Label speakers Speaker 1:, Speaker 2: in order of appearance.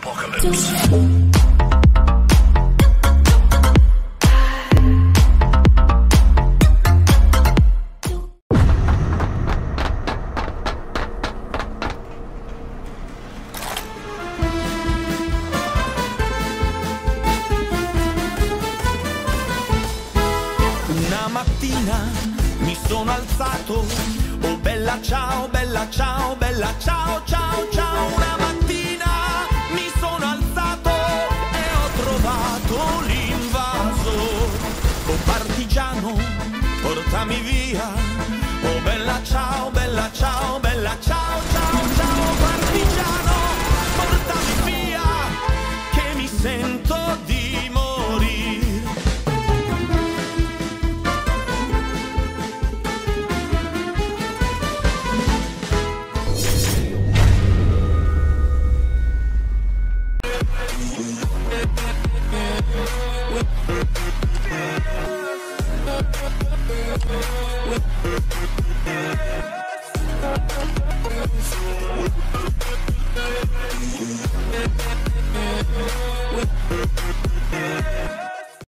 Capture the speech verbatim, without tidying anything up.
Speaker 1: Apocalypse.
Speaker 2: Una mattina mi sono alzato, oh bella ciao, bella ciao, bella ciao, ciao, ciao. Una mattina mi sono alzato e ho trovato l'invaso. Oh partigiano, portami via,